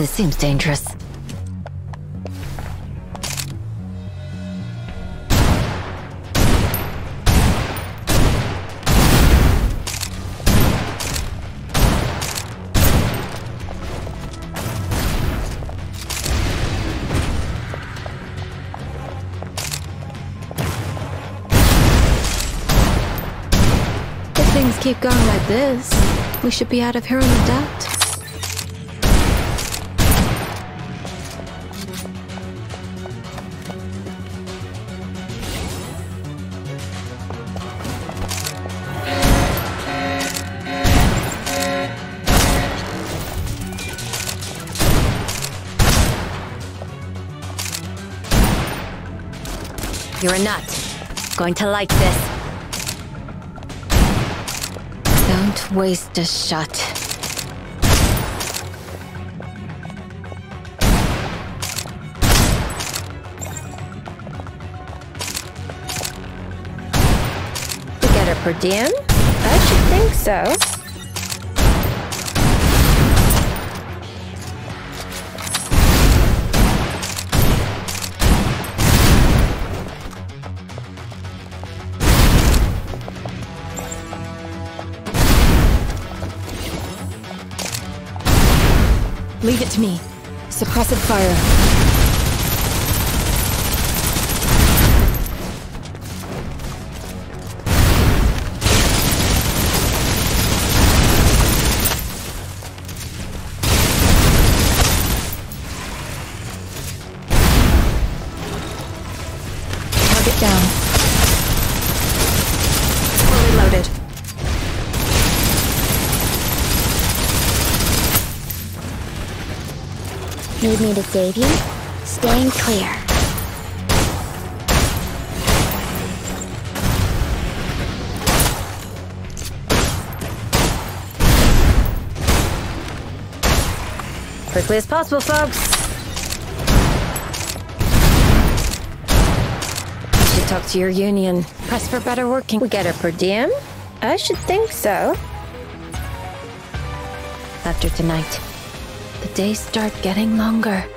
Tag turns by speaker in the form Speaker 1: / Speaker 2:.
Speaker 1: This seems dangerous.
Speaker 2: If things keep going like this, we should be out of here in a dot.
Speaker 1: You're a nut. Going to like this.
Speaker 2: Don't waste a shot.
Speaker 1: We get her per diem? I should think so.
Speaker 2: Leave it to me. Suppressive fire. Target down. Fully loaded.
Speaker 3: Need me to save you? Staying clear.
Speaker 1: Quickly as possible, folks. You should talk to your union. Press for better working. We get her per diem? I should think so. After tonight, the days start getting longer.